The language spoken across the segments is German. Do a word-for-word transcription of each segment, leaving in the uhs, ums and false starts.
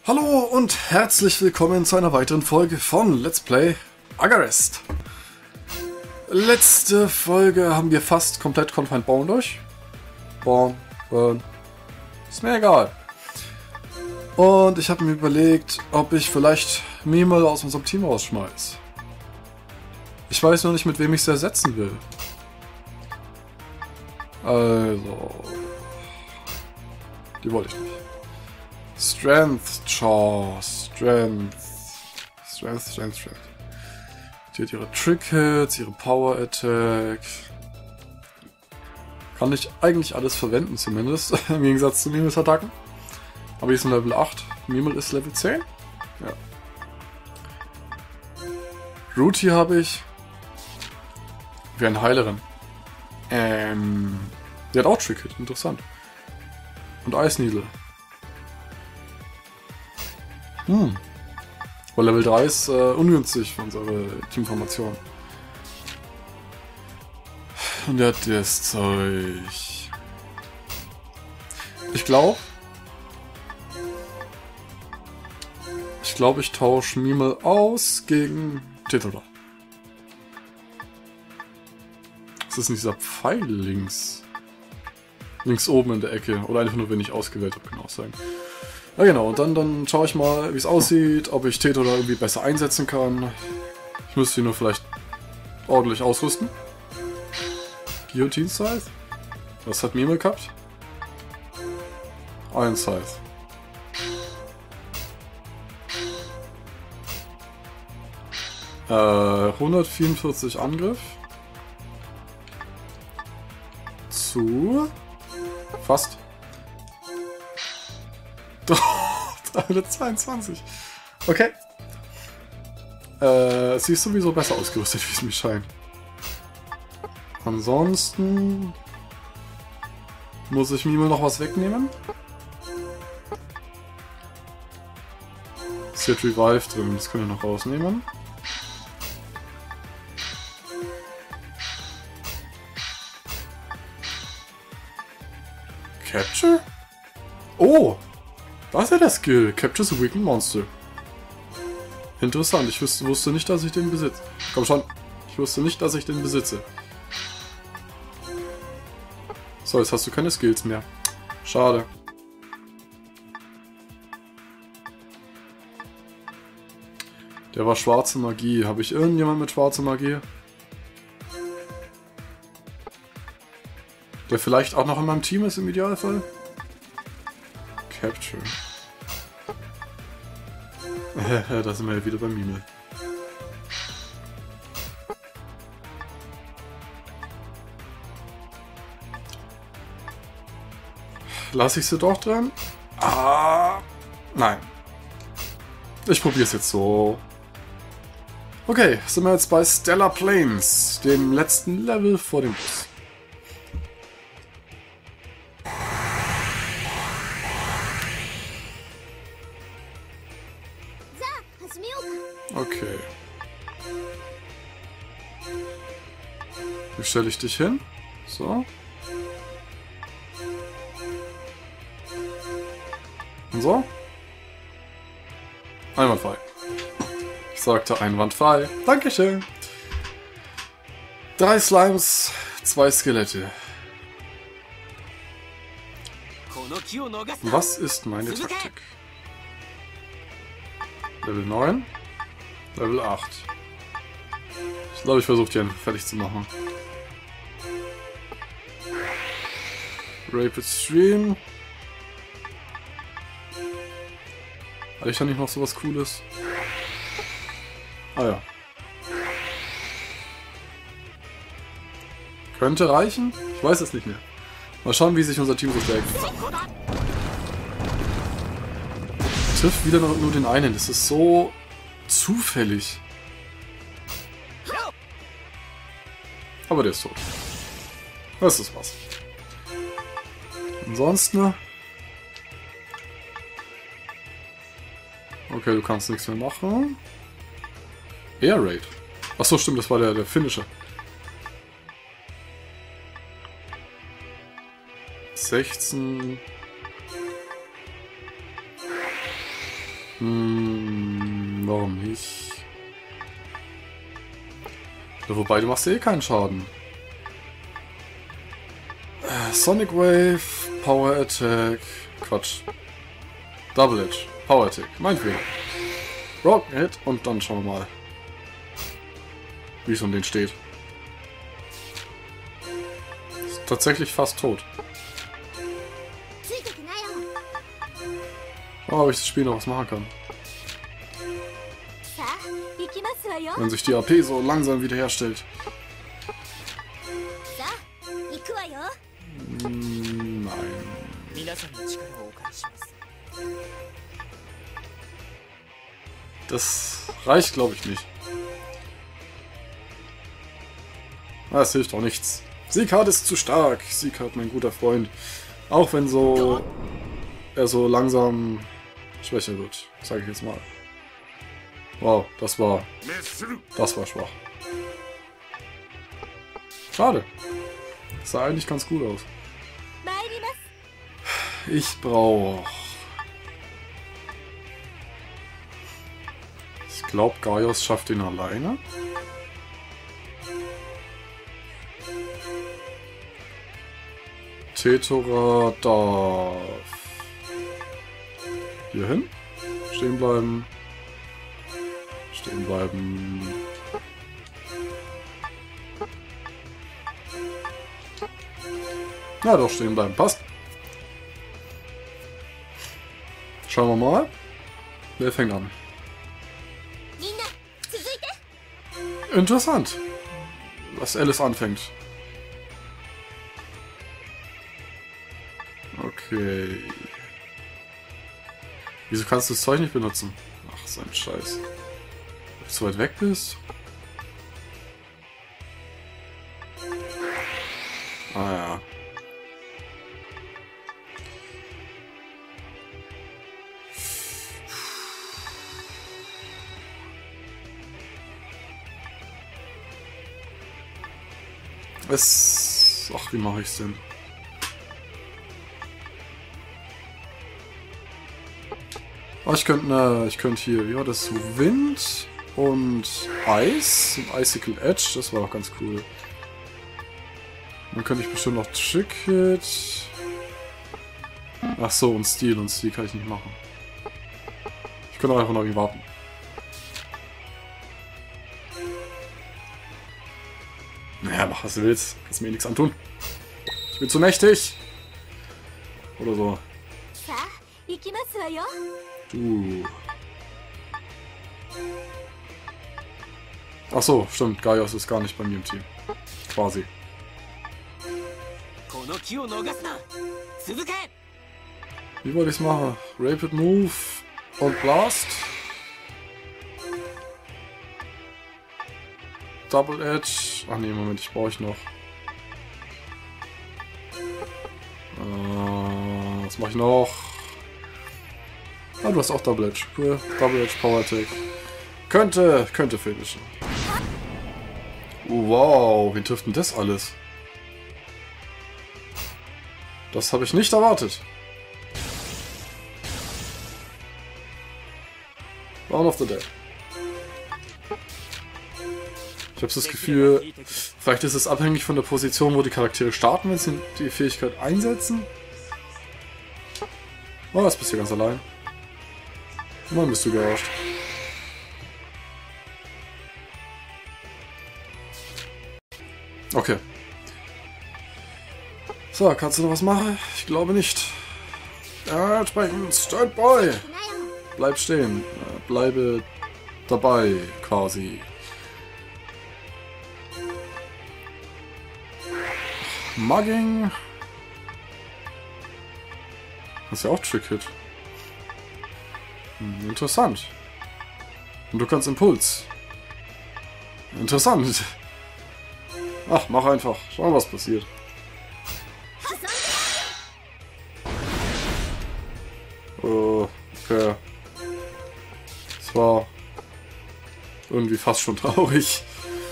Hallo und herzlich willkommen zu einer weiteren Folge von Let's Play Agarest. Letzte Folge haben wir fast komplett Confined Bone durch. Born, Burn, ist mir egal. Und ich habe mir überlegt, ob ich vielleicht Mimel aus unserem Team rausschmeiß. Ich weiß nur nicht, mit wem ich es ersetzen will. Also... Die wollte ich nicht. Strength, Chaw, Strength, Strength, Strength, Strength. Die hat ihre Trick-Hits, ihre Power-Attack. Kann ich eigentlich alles verwenden zumindest, im Gegensatz zu Mimels Attacken. Aber die ist ein Level acht, Mimel ist Level zehn. Ja. Rooty habe ich. Wie eine Heilerin. Ähm, die hat auch Trick-Hit, interessant. Und Ice Needle. Hm. Aber Level drei ist äh, ungünstig für unsere Teamformation. Und der hat das Zeug. Ich glaube... Ich glaube, ich tausche Mimel aus gegen Tetola. Das ist nicht dieser Pfeil links. Links oben in der Ecke. Oder einfach nur, wenn ich ausgewählt habe, kann auch sein. Ja genau, und dann, dann schaue ich mal, wie es aussieht, ob ich Tetola irgendwie besser einsetzen kann. Ich müsste ihn nur vielleicht ordentlich ausrüsten. Guillotine Scythe. Was hat Mimel gehabt? Iron Scythe. Äh, hundertvierundvierzig Angriff. Zu... Fast. dreihundertzweiundzwanzig. Okay. Äh, sie ist sowieso besser ausgerüstet, wie es mir scheint. Ansonsten... Muss ich Mimel noch was wegnehmen? Ist jetzt Revive drin, das können wir noch rausnehmen. Capture? Oh! Das ist ja der Skill. Capture the Weakened Monster. Interessant. Ich wusste, wusste nicht, dass ich den besitze. Komm schon. Ich wusste nicht, dass ich den besitze. So, jetzt hast du keine Skills mehr. Schade. Der war schwarze Magie. Habe ich irgendjemand mit schwarzer Magie? Der vielleicht auch noch in meinem Team ist im Idealfall? Capture. Da sind wir ja wieder bei Mimel. Lasse ich sie doch dran? Ah, nein. Ich probiere es jetzt so. Okay, sind wir jetzt bei Stellar Plains, dem letzten Level vor dem Boss. Okay. Wie stelle ich dich hin? So. Und so. Einwandfrei. Ich sagte einwandfrei. Dankeschön. Drei Slimes, zwei Skelette. Was ist meine Taktik? Level neun. Level acht. Ich glaube, ich versuche den fertig zu machen. Rapid Stream. Hatte ich da nicht noch sowas Cooles? Ah ja. Könnte reichen? Ich weiß es nicht mehr. Mal schauen, wie sich unser Team so stärkt. Trifft wieder nur, nur den einen. Das ist so zufällig. Aber der ist tot. Das ist was. Ansonsten... Okay, du kannst nichts mehr machen. Air Raid. Achso, stimmt, das war der, der Finisher. sechzehn. Hm, warum nicht? Ja, wobei, du machst eh keinen Schaden. Äh, Sonic Wave, Power Attack, Quatsch. Double Edge, Power Attack, mein Fehler. Broken Hit und dann schauen wir mal, wie es um den steht. Ist tatsächlich fast tot. Oh, ob ich das Spiel noch was machen kann. Wenn sich die A P so langsam wiederherstellt. Hm, nein. Das reicht, glaube ich, nicht. Das hilft auch nichts. Seekart ist zu stark. Seekart, mein guter Freund. Auch wenn so er so langsam schwächer wird, sage ich jetzt mal. Wow, das war das war schwach. Schade. Das sah eigentlich ganz gut aus. Ich brauche... Ich glaube, Gaius schafft ihn alleine. Tetora darf hier hin. Stehen bleiben. Stehen bleiben. Ja, doch, stehen bleiben. Passt. Schauen wir mal. Wer fängt an? Interessant, dass Alice anfängt. Okay. Wieso kannst du das Zeug nicht benutzen? Ach, so ein Scheiß. Wenn du zu weit weg bist? Ah ja. Es... Ach, wie mache ich's denn? Oh, ich könnte, ne, ich könnte hier, wie war das? Wind und Eis. Und Icicle Edge, das war auch ganz cool. Dann könnte ich bestimmt noch Trick Hit. Ach so, und Steel. Und Steel kann ich nicht machen. Ich könnte auch einfach noch irgendwie warten. Naja, mach was du willst. Kannst mir eh nichts antun. Ich bin zu mächtig. Oder so. Du. Ach so, stimmt. Gaius ist gar nicht bei mir im Team. Quasi. Wie wollte ich es machen? Rapid Move und Blast. Double Edge. Ach nee, Moment, ich brauche ich noch. Äh, was mache ich noch? Ah, du hast auch Double Edge. Cool. Double Edge Power Attack. Könnte, könnte finishen. Wow, wie trifft denn das alles? Das habe ich nicht erwartet. Round of the Day. Ich habe das Gefühl, vielleicht ist es abhängig von der Position, wo die Charaktere starten, wenn sie die Fähigkeit einsetzen. Oh, jetzt bist du ganz allein. Mann, bist du überrascht. Okay. So, kannst du noch was machen? Ich glaube nicht. Ja, entsprechend Standby. Bleib stehen. Bleibe dabei, quasi. Mugging. Das ist ja auch Trick-Hit. Hm, interessant. Und du kannst Impuls. Interessant. Ach, mach einfach. Schau, was passiert. Oh, okay. Das war irgendwie fast schon traurig.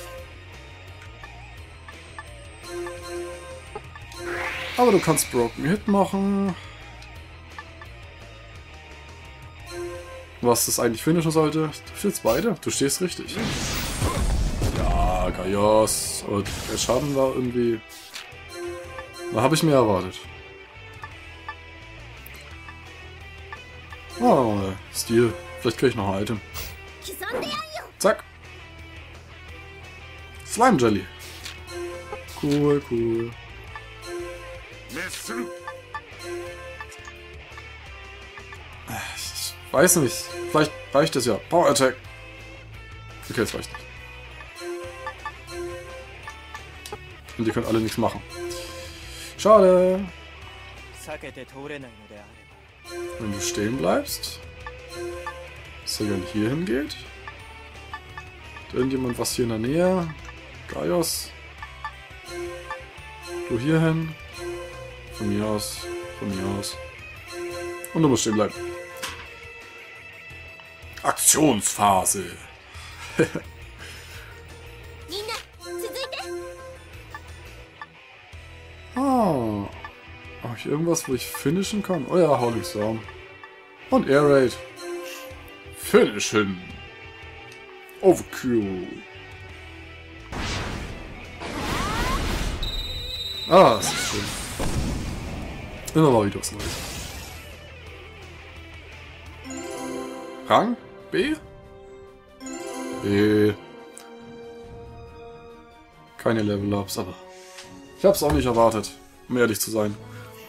Aber du kannst Broken Hit machen. was das eigentlich finishen sollte. Du jetzt beide? Du stehst richtig. Ja, Gaios. Und der Schaden war irgendwie... Da habe ich mir erwartet. Oh, Stil. Vielleicht kriege ich noch ein Item. Zack. Slime Jelly. Cool, cool. Ich weiß nicht. Vielleicht reicht es ja. Power Attack. Okay, es reicht nicht. Und die können alle nichts machen. Schade. Wenn du stehen bleibst. Dass er gerne hier hingeht. Hat irgendjemand was hier in der Nähe? Gaios. Du hier hin. Von mir aus. Von mir aus. Und du musst stehen bleiben. Aktionsphase. Ah. Habe ich irgendwas, wo ich finishen kann? Oh ja, Howling Storm. Und Air Raid. Finishen. Overkill. Ah, das ist schön. Immer mal wieder was Neues. Rang? B? B. Keine Level-Ups, aber ich hab's auch nicht erwartet, um ehrlich zu sein.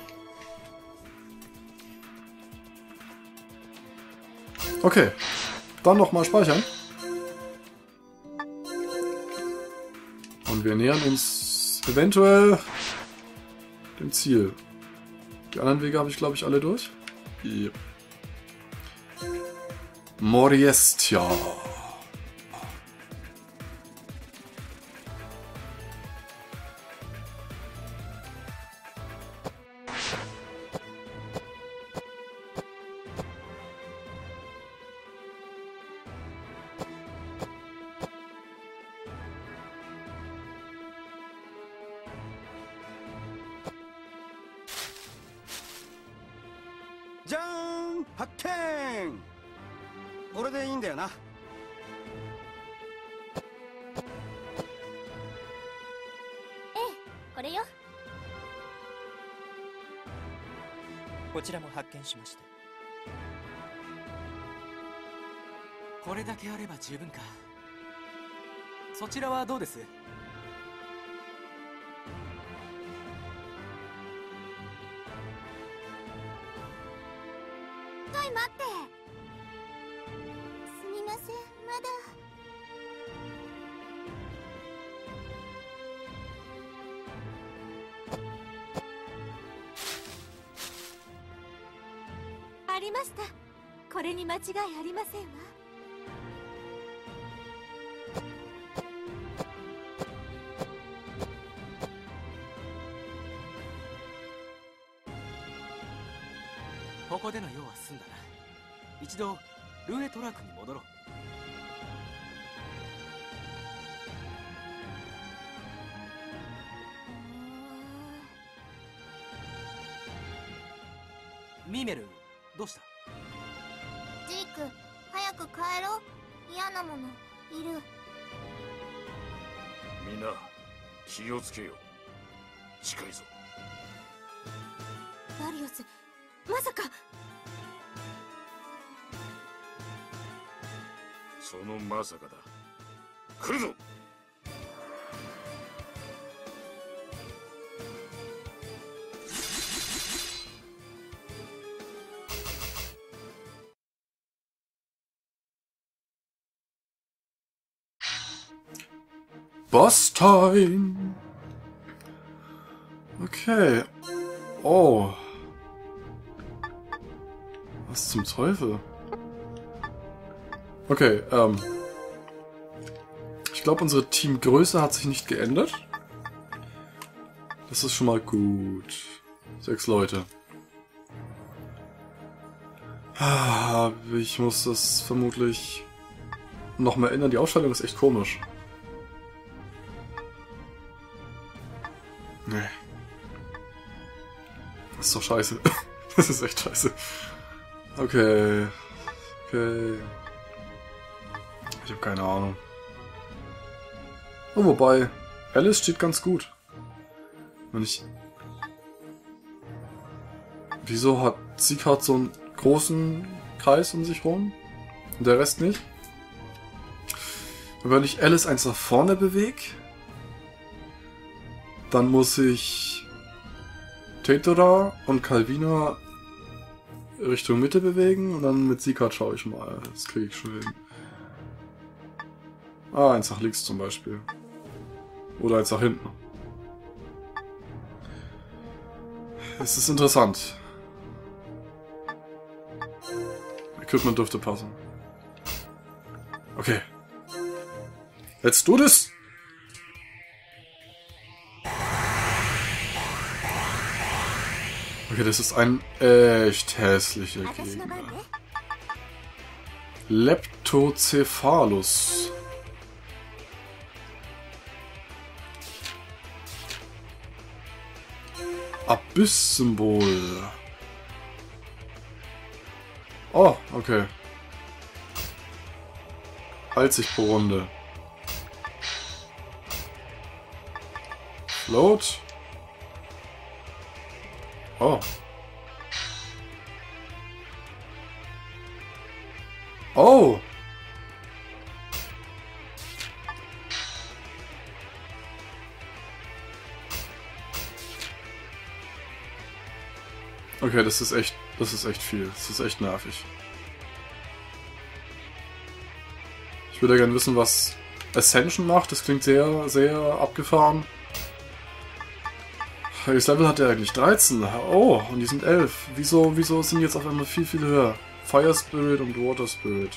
Okay, dann nochmal speichern. Und wir nähern uns eventuell dem Ziel. Die anderen Wege habe ich, glaube ich, alle durch. Ja. Moriestia. Jan! Hakken! これでいいんだよな。 ええ、これよ。 こちらも発見しました。これだけあれば十分か。そちらはどうです？ ちょい待って。すみません、まだ。ありました。これに間違いありませんわ。 ここでの用は済んだな。一度ルーエトラークに戻ろう。ミメル、どうした？ ジーク、早く帰ろう。嫌なものいる。 みんな気をつけよう。近いぞ。 ダリオス、まさか。 そのまさかだ。来るぞ。 Boss Time. Okay. Oh. Was zum Teufel? Okay, ähm. Ich glaube, unsere Teamgröße hat sich nicht geändert. Das ist schon mal gut. Sechs Leute. Ah, ich muss das vermutlich noch mal ändern. Die Aufstellung ist echt komisch. Nee. Das ist doch scheiße. Das ist echt scheiße. Okay. Okay. Ich habe keine Ahnung. Oh, wobei, Alice steht ganz gut. Wenn ich... Wieso hat Sieghard so einen großen Kreis um sich rum? Und der Rest nicht? Und wenn ich Alice eins nach vorne bewege, dann muss ich Tetora und Calvina Richtung Mitte bewegen und dann mit Sieghard schaue ich mal. Das kriege ich schon hin. Ah, eins nach links zum Beispiel. Oder eins nach hinten. Es ist interessant. Equipment dürfte passen. Okay. Let's do this! Okay, das ist ein echt hässlicher Gegner. Leptocephalus. Abyss-Symbol. Oh, okay. Heilt sich pro Runde. Float. Oh. Oh! Okay, das ist echt, das ist echt viel. Das ist echt nervig. Ich würde gerne wissen, was Ascension macht. Das klingt sehr, sehr abgefahren. Welches Level hat der eigentlich? dreizehn. Oh, und die sind elf. Wieso, wieso sind die jetzt auf einmal viel, viel höher? Fire Spirit und Water Spirit.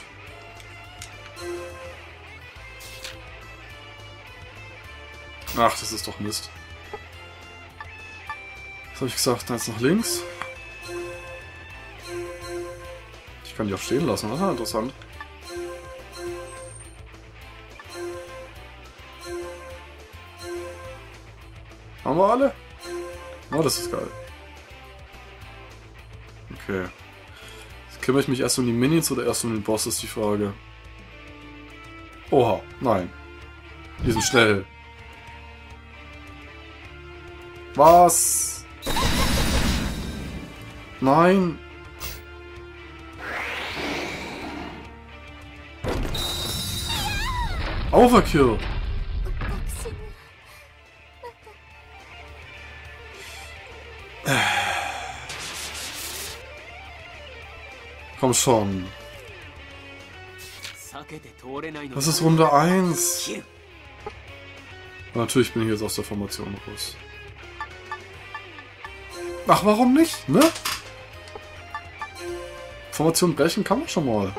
Ach, das ist doch Mist. Was habe ich gesagt? Dann jetzt nach links. Ich kann die auch stehen lassen, das ist ja interessant. Haben wir alle? Oh, das ist geil. Okay. Jetzt kümmere ich mich erst um die Minis oder erst um den Boss, ist die Frage. Oha, nein. Die sind schnell. Was? Nein. Overkill. Komm schon. Das ist Runde eins. Natürlich bin ich jetzt aus der Formation raus. Ach, warum nicht, ne? Formation brechen kann man schon mal.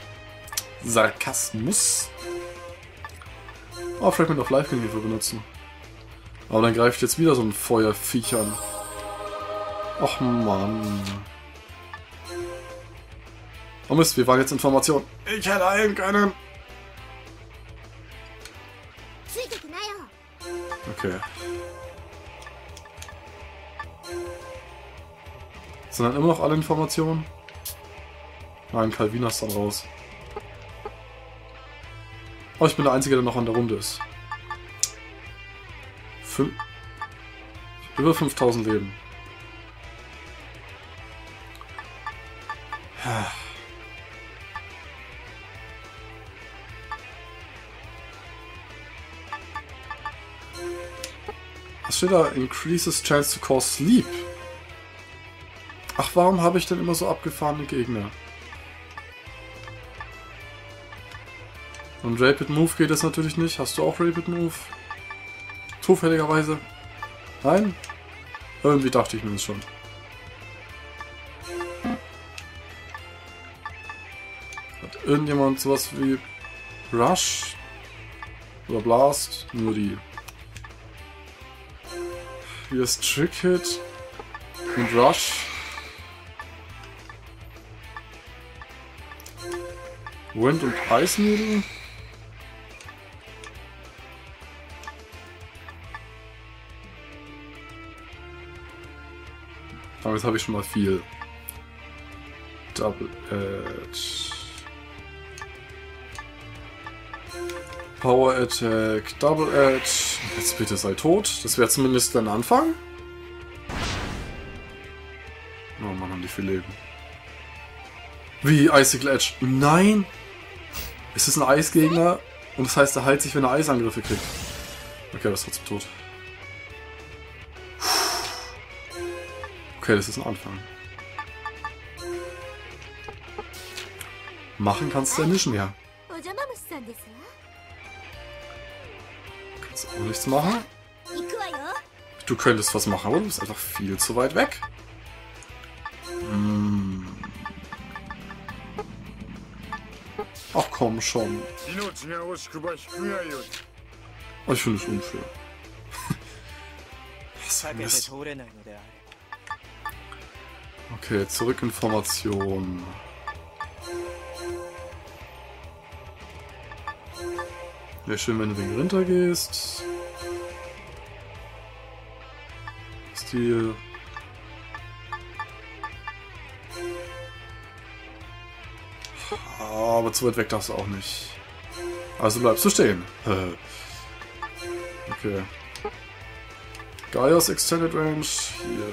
Sarkasmus. Oh, Fragment of Life kann ich hierfür benutzen. Aber dann greift jetzt wieder so ein Feuerviech an. Och Mann. Oh Mist, wir waren jetzt in Formation. Ich hätte heilen können. Okay. Sind dann immer noch alle Informationen? Nein, Calvina ist dann raus. Oh, ich bin der Einzige, der noch an der Runde ist. Fün Über fünftausend Leben. Was steht da? Increases chance to cause sleep. Ach, warum habe ich denn immer so abgefahrene Gegner? Und Rapid Move geht es natürlich nicht. Hast du auch Rapid Move? Zufälligerweise? Nein? Irgendwie dachte ich mir das schon. Hat irgendjemand sowas wie Rush? Oder Blast? Nur die. Hier ist Trick Hit und Rush. Wind und Eisnudel. Aber jetzt habe ich schon mal viel. Double Edge. Power Attack, Double Edge. Jetzt bitte sei tot. Das wäre zumindest der Anfang. Oh Mann, haben die viel Leben. Wie? Icicle Edge? Nein! Es ist ein Eisgegner und das heißt, er heilt sich, wenn er Eisangriffe kriegt. Okay, das ist trotzdem tot. Okay, das ist ein Anfang. Machen kannst du ja nicht mehr. Kannst du auch nichts machen? Du könntest was machen, aber du bist einfach viel zu weit weg. Hm. Ach komm schon. Oh, ich finde es unfair. Was für ein Mist. Okay, zurück in Formation. Wäre schön, wenn du wegen runter gehst. Stil. Aber zu weit weg darfst du auch nicht. Also bleibst du stehen. Okay. Gaia's Extended Range. Hier.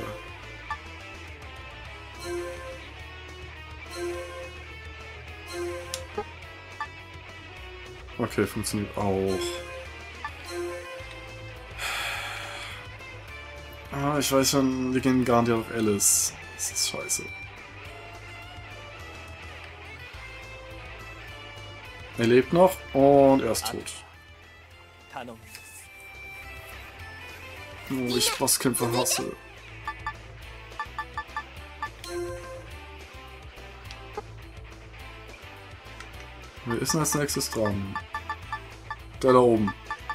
Okay, funktioniert auch. Ah, ich weiß schon, wir gehen garantiert auf Alice. Das ist scheiße. Er lebt noch und er ist tot. Oh, ich Bosskämpfer hasse. Wer ist denn als nächstes dran? Der da oben.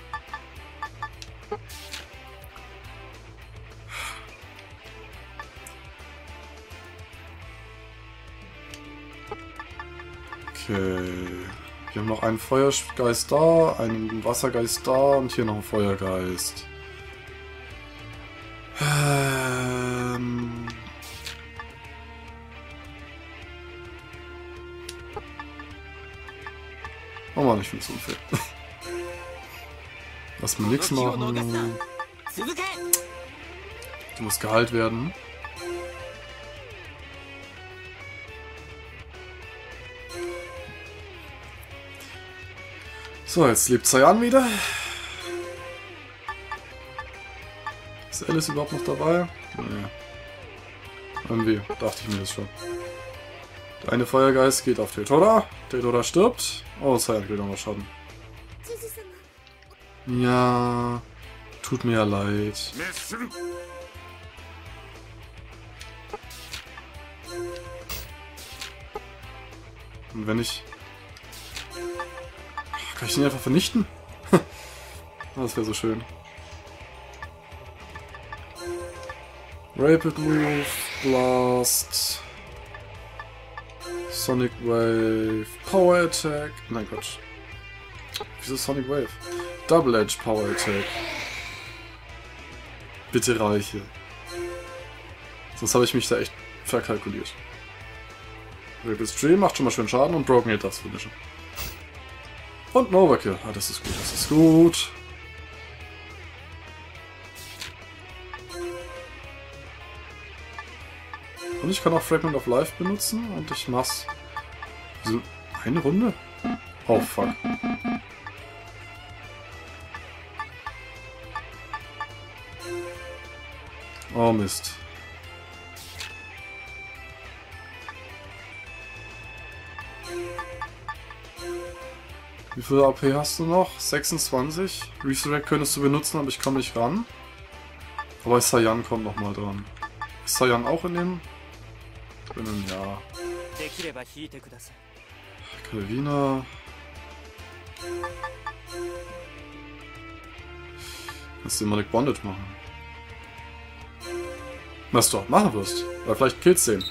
Okay. Wir haben noch einen Feuergeist da, einen Wassergeist da und hier noch einen Feuergeist. Ähm... Oh Mann, ich finde es unfair. Lass mir nichts machen. Du musst geheilt werden. So, jetzt lebt Cyan wieder. Ist Alice überhaupt noch dabei? Nee. Irgendwie dachte ich mir das schon. Der eine Feuergeist geht auf Tetora. Tetora stirbt. Oh, Cyan kriegt nochmal Schaden. Ja, tut mir ja leid. Und wenn ich... Kann ich den einfach vernichten? Das wäre so schön. Rapid Move, Blast, Sonic Wave, Power Attack. Nein, Quatsch. Wieso Sonic Wave? Double Edge Power Attack. Bitte reiche. Sonst habe ich mich da echt verkalkuliert. Rapid Stream macht schon mal schön Schaden und Broken Hit das Finisher. Und ein Overkill. Ah, das ist gut, das ist gut. Und ich kann auch Fragment of Life benutzen und ich mach's. So, eine Runde? Oh, fuck. Oh, Mist. Wie viel A P hast du noch? sechsundzwanzig. Resurrect könntest du benutzen, aber ich komme nicht ran. Aber Cyan kommt nochmal dran. Ist Cyan auch in dem? Drinnen, ja. Calvina. Kannst du Demonic Bondage machen. Was du auch machen wirst. Oder vielleicht killst du ihn.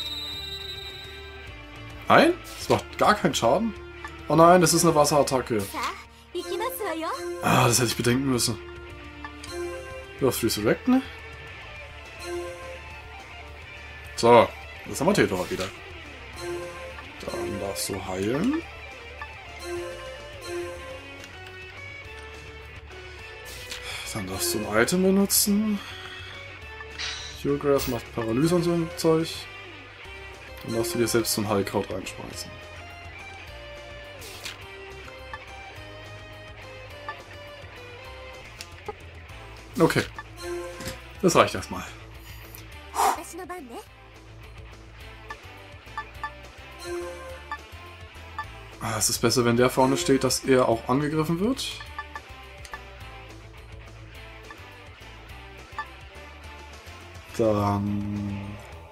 Nein? Das macht gar keinen Schaden. Oh nein, das ist eine Wasserattacke. Ah, das hätte ich bedenken müssen. Du darfst resurrecten. So, jetzt haben wir Tetora wieder. Dann darfst du heilen. Dann darfst du ein Item benutzen. Cure Grass macht Paralyse und so ein Zeug. Dann darfst du dir selbst so ein Heilkraut reinschmeißen. Okay. Das reicht erstmal. 私の番ね。 Ah, es ist besser, wenn der vorne steht, dass er auch angegriffen wird. Dann...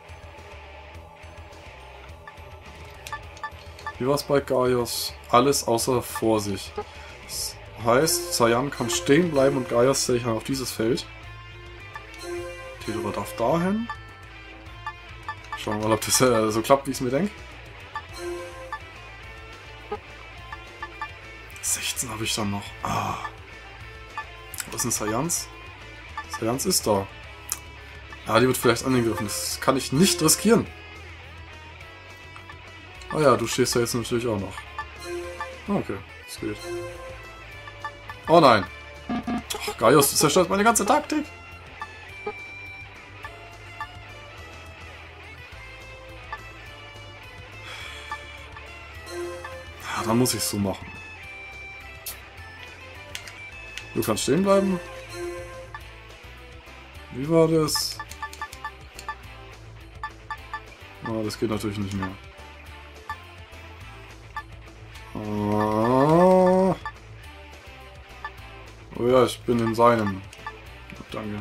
Wie war es bei Gaius? Alles außer Vorsicht. Das heißt, Cyan kann stehen bleiben und Gaius stelle ich dann auf dieses Feld. Theodora darf dahin. Schauen wir mal, ob das äh, so klappt, wie ich es mir denke. sechzehn habe ich dann noch. Ah. Was ist denn Cyans? Cyans ist da. Ja, die wird vielleicht angegriffen. Das kann ich nicht riskieren. Ah ja, du stehst da jetzt natürlich auch noch. Okay, das geht. Oh nein. Ach, Gaius, du zerstört meine ganze Taktik. Ja, dann muss ich es so machen. Du kannst stehen bleiben. Wie war das? Ah, das geht natürlich nicht mehr. Ah. Oh ja, ich bin in seinem. Danke.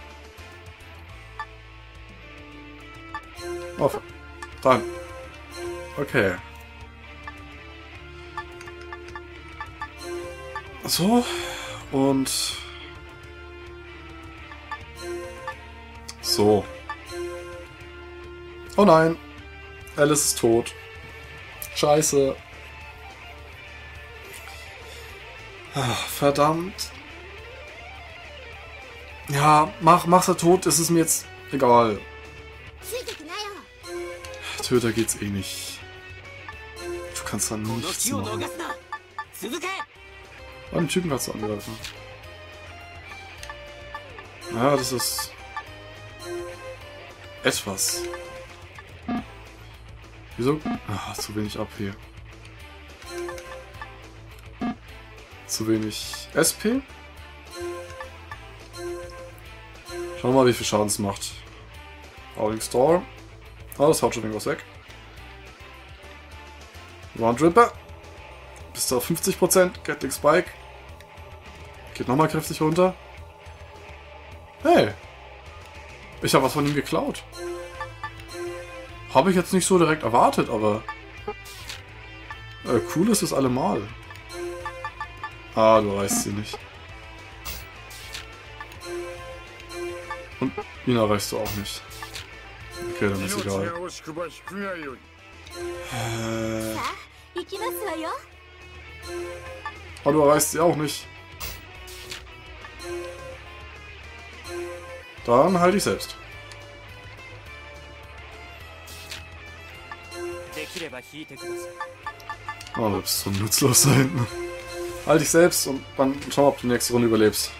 Oh, dann. Okay. So. Und... So. Oh nein. Alice ist tot. Scheiße. Ach, verdammt. Ja, mach, mach's er tot, ist es mir jetzt egal. Töter geht's eh nicht. Du kannst dann nichts machen. Einen Typen kannst du angreifen. Ja, das ist... etwas. Wieso? Ah, zu wenig A P. Zu wenig S P. Schauen wir mal, wie viel Schaden es macht. Howling Storm. Ah, das haut schon irgendwas weg. Round Ripper. Bis zu fünfzig Prozent. Gatling Spike. Geht nochmal kräftig runter. Hey. Ich habe was von ihm geklaut. Habe ich jetzt nicht so direkt erwartet, aber... Äh, cool ist es allemal. Ah, du erreichst sie nicht. Und ihn erreichst du auch nicht. Okay, dann ist egal. Äh... Oh, du erreichst sie auch nicht. Dann halt ich selbst. Oh, du bist so nutzlos da hinten. Halt dich selbst und dann schau, ob du die nächste Runde überlebst.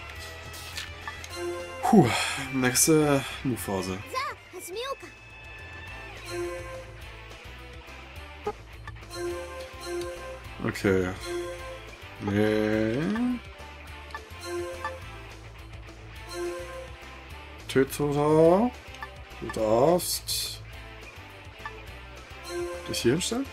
Puh, nächste Move-Phase. Okay. Nee. Tötora. Du darfst dich hier hinstellen?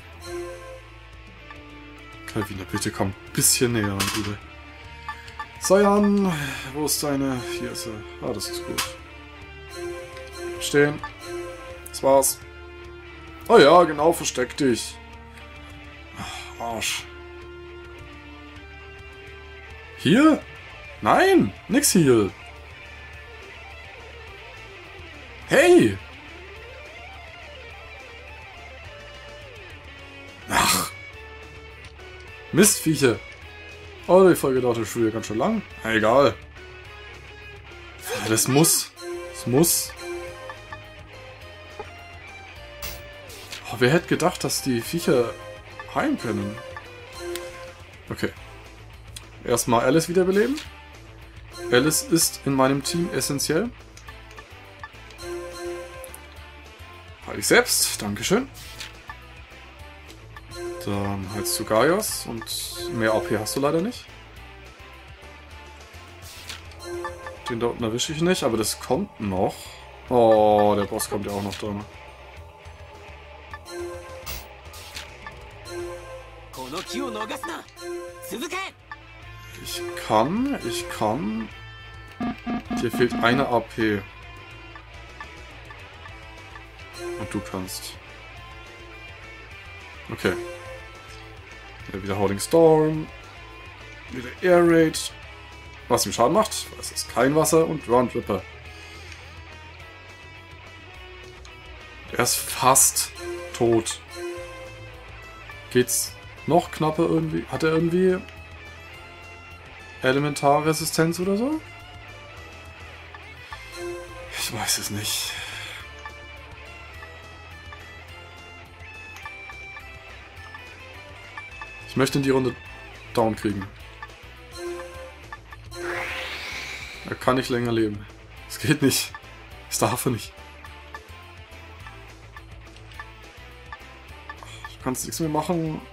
Calvina, bitte komm ein bisschen näher an, Bruder. Cyan, wo ist deine... Hier ist sie. Ah, das ist gut. Stehen. Das war's. Oh ja, genau, versteck dich. Ach, Arsch. Hier? Nein, nix hier. Hey! Ach. Mistviecher. Oh, die Folge dauert schon wieder ganz schön lang. Egal. Das muss. Das muss. Oh, wer hätte gedacht, dass die Viecher heilen können? Okay. Erstmal Alice wiederbeleben. Alice ist in meinem Team essentiell. Heil ich selbst, dankeschön. Dann heilst du Gaius und mehr A P hast du leider nicht. Den da unten erwische ich nicht, aber das kommt noch. Oh, der Boss kommt ja auch noch da. Ich kann, ich kann. Dir fehlt eine A P. Und du kannst. Okay. Ja, wieder Howling Storm. Wieder Air Raid. Was ihm Schaden macht. Das ist kein Wasser und Round Ripper. Er ist fast tot. Geht's noch knapper irgendwie? Hat er irgendwie Elementarresistenz oder so? Ich weiß es nicht. Ich möchte in die Runde down kriegen. Er kann nicht länger leben. Es geht nicht. Ich darf nicht. Ich kann nichts mehr machen.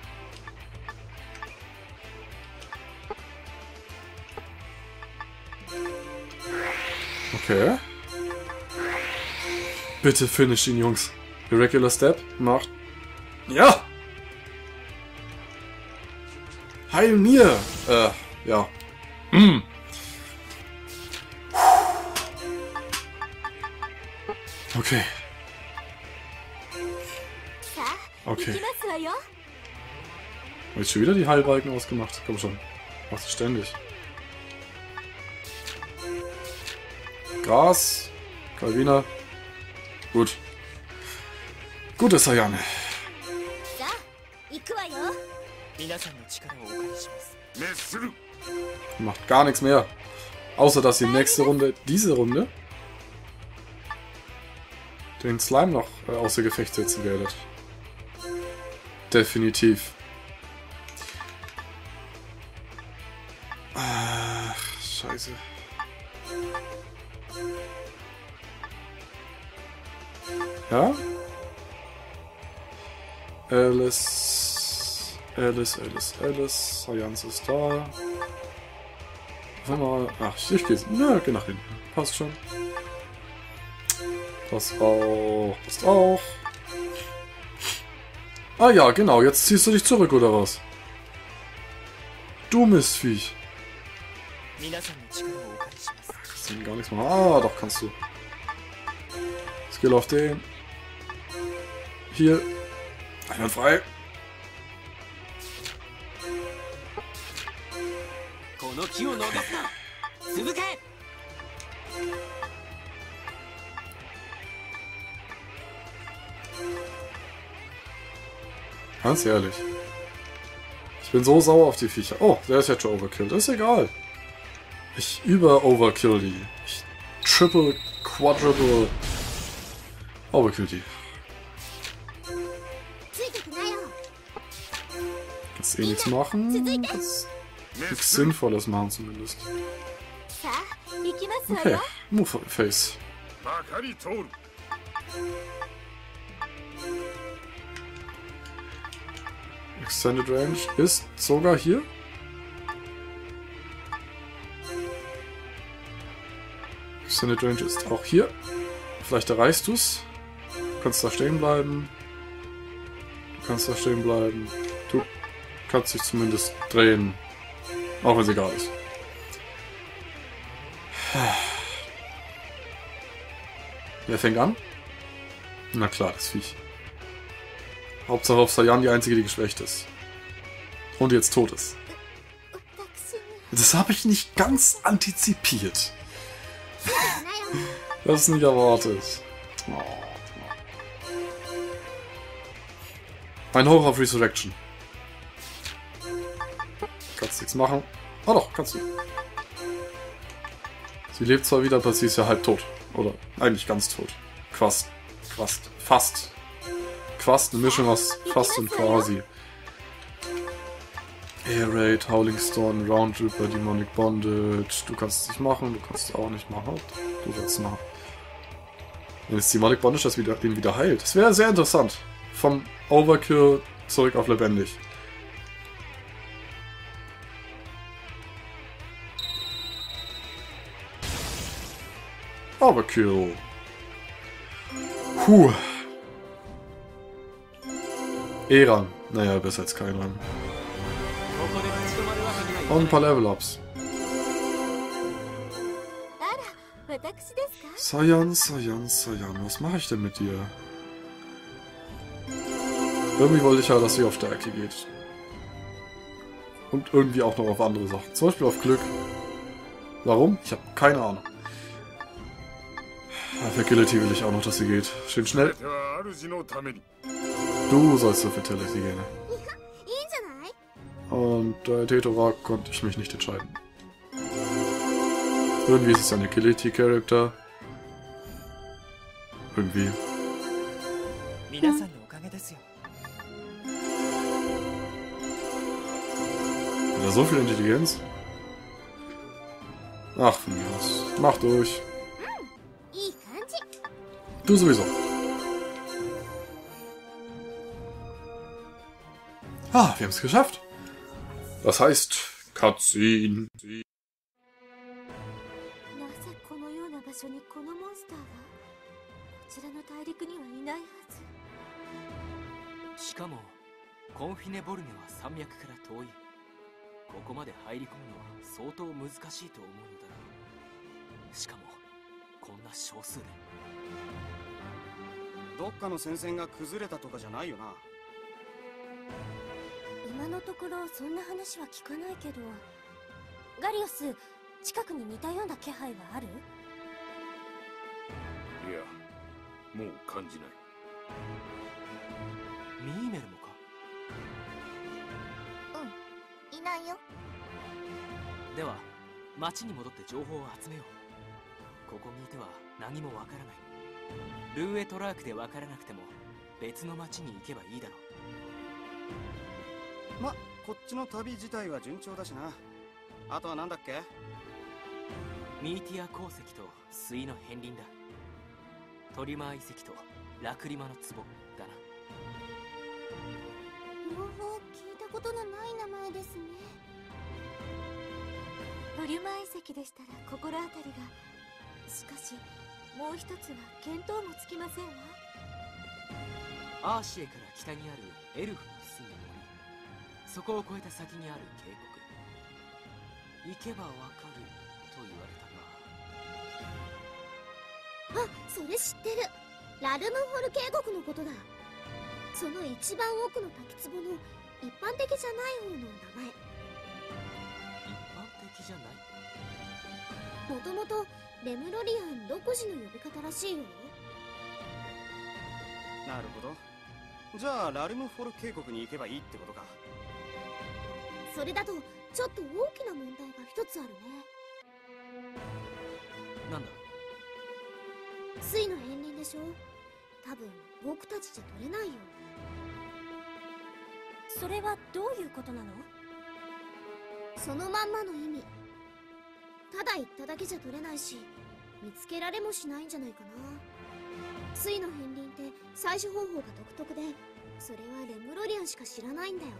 Okay. Bitte finish ihn, Jungs. Irregular Step macht. Ja! Heil mir! Äh, ja. Mm. Okay. Okay. Habe ich schon wieder die Heilbalken ausgemacht? Komm schon. Machst du ständig. Gras. Calvina. Gut. Gute Sayane. Macht gar nichts mehr. Außer dass die nächste Runde, diese Runde, den Slime noch äh, außer Gefecht setzen werdet. Definitiv. Ach, scheiße. Ja? Alice. Alice, Alice, Alice. Sayans ist da. Warte mal. Ach, ich gehe. Na, geh nach hinten. Passt schon. Das auch. Passt auch. Ah ja, genau. Jetzt ziehst du dich zurück, oder was? Du Mistviech. Kannst du gar nichts machen. Ah, doch, kannst du. Skill auf den. Hier. Einwandfrei. Ganz ehrlich. Ich bin so sauer auf die Viecher. Oh, der ist jetzt schon overkillt. Ist egal. Ich über-overkill die. Ich triple, quadruple overkill die. Kannst eh nichts machen. Kannst nichts Sinnvolles machen zumindest. Okay, move face. Extended Range ist sogar hier. Extended Range ist auch hier. Vielleicht erreichst du es. Du kannst da stehen bleiben. Du kannst da stehen bleiben. Du kannst dich zumindest drehen. Auch wenn es egal ist. Wer fängt an? Na klar, das Viech. Hauptsache auf Sayan die einzige, die geschwächt ist. Und jetzt tot ist. Das habe ich nicht ganz antizipiert. Das ist nicht erwartet. Oh. Ein Hoch auf Resurrection. Kannst nichts machen. Oh doch, kannst du. Sie lebt zwar wieder, aber sie ist ja halb tot. Oder eigentlich ganz tot. Quast. Quast. Fast. Quast, eine Mischung aus fast und quasi. Air Raid, Howling Storm, Round Ripper, Demonic Bondage. Du kannst es nicht machen, du kannst es auch nicht machen. Du sollst es machen. Wenn jetzt Demonic Bondage das wieder, den wieder heilt. Das wäre sehr interessant. Vom Overkill zurück auf lebendig. Overkill. Puh. E-Rang. Naja, besser als kein Rang. ここで立ち止まるわけにはいか Und な ein い paar Level-Ups. あら、私ですか？ Sayan, Sayan, Sayan. Was mache ich denn mit dir? Irgendwie wollte ich ja, dass sie auf Stärke geht. Und irgendwie auch noch auf andere Sachen. Zum Beispiel auf Glück. Warum? Ich habe keine Ahnung. Auf Agility will ich auch noch, dass sie geht. Schön schnell. ては主のために Du sollst für Vitality gehen. いいんじゃない？ Und bei Tetorak konnte ich mich nicht entscheiden. Irgendwie ist es ein Agility-Charakter. Irgendwie. 皆さんのおかげですよ Hat er so viel Intelligenz? Ach, von mir aus. Mach durch. いい感じ。 Du sowieso. Ah, wir haben es geschafft. Das heißt, Cutscene. なぜこのような場所にこのモンスターが？こちらの大陸にはいないはず。 しかもコンフィネボルネは山脈から遠いここまで入り込むのは相当難しいと思うのだがしかもこんな少数でどっかの戦線が崩れたとかじゃないよな。 今のところそんな話は聞かないけど、ガリオス、近くに似たような気配はある？ いやもう感じない。 ミーメルもかうん、いないよ。 では町に戻って情報を集めようここにいては何もわからないルーエトラークでわからなくても別の町に行けばいいだろうま、こっちの旅自体は順調だしな。あとはなんだっけ？ ミーティア鉱石と水の片鱗だトリマー遺跡とラクリマの壺だな両方聞いたことのない名前ですね。トリュマ遺跡でしたら心当たりが。しかしもう一つは見当もつきませんわ。 アーシエから北にあるエルフの住む森そこを越えた先にある渓谷行けばわかると言われたがあ、それ知ってる。ラルムホル渓谷のことだ。その一番奥の滝壺の一般的じゃない方の名前。 一般的じゃないもともとレムロリアン独自の呼び方らしいよ。 なるほど。じゃあラルムフォル渓谷に行けばいいってことか。 それだとちょっと大きな問題が一つあるね。 なんだ水の片鱗でしょ。多分僕たちじゃ取れないよ。それはどういうことなの？そのまんまの意味。ただ言っただけじゃ取れないし見つけられもしないんじゃないかな。水の片鱗って採取方法が独特で、それはレムロリアンしか知らないんだよ。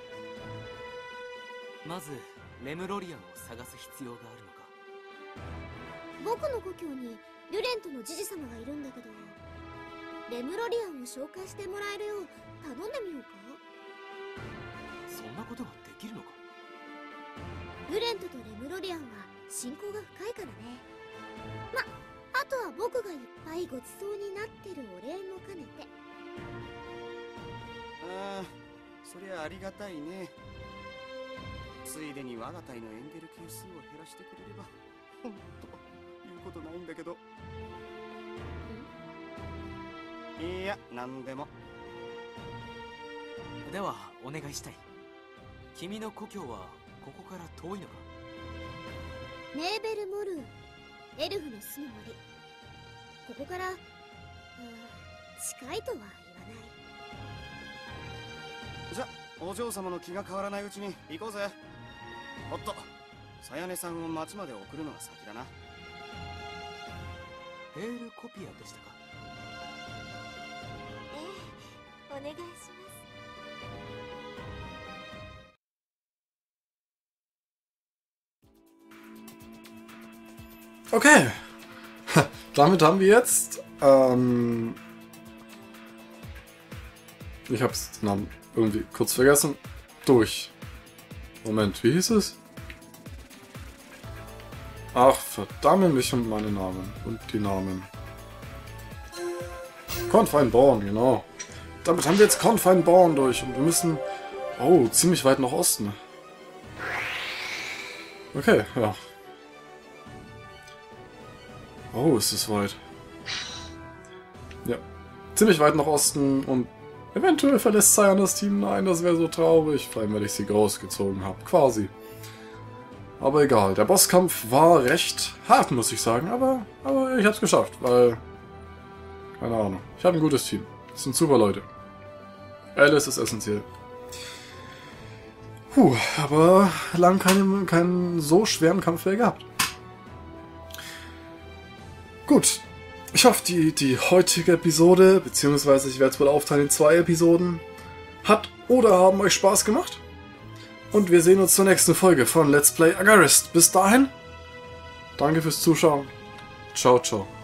まずレムロリアンを探す必要があるのか。 僕の故郷にリュレントのジジ様がいるんだけど、レムロリアンを紹介してもらえるよう頼んでみようか。 そんなことができるのか。 リュレントとレムロリアンは親交が深いからね。ま、あとは僕がいっぱいごちそうになってるお礼も兼ねて。 ああ、そりゃありがたいね。ついでに我が隊のエンゲル係数を減らしてくれればほんと言うことないんだけど。いや、なんでも。 ではお願いしたい。君の故郷はここから遠いのか。 メーベル・モルー、エルフの住む森。ここから、うん、近いとは言わない。 じゃ、 お嬢様の気が変わらないうちに行こうぜ。おっと、さやねさんを町まで送るのが先だな。 ヘールコピアでしたか。 ええ、お願いします。 Okay, damit haben wir jetzt, ähm, ich hab's den Namen irgendwie kurz vergessen, durch. Moment, wie hieß es? Ach, verdammt mich und meine Namen und die Namen. Confine Born, genau. Damit haben wir jetzt Confine Born durch und wir müssen, oh, ziemlich weit nach Osten. Okay, ja. Oh, ist es weit. Ja, ziemlich weit nach Osten und eventuell verlässt Cyan das Team. Nein, das wäre so traurig, vor allem weil ich sie rausgezogen habe, quasi. Aber egal, der Bosskampf war recht hart, muss ich sagen, aber, aber ich habe es geschafft, weil, keine Ahnung, ich habe ein gutes Team. Das sind super Leute. Alice ist essentiell. Puh, aber lang keinen, keinen so schweren Kampf mehr gehabt. Gut, ich hoffe, die, die heutige Episode, beziehungsweise ich werde es wohl aufteilen in zwei Episoden, hat oder haben euch Spaß gemacht. Und wir sehen uns zur nächsten Folge von Let's Play Agarist. Bis dahin, danke fürs Zuschauen. Ciao, ciao.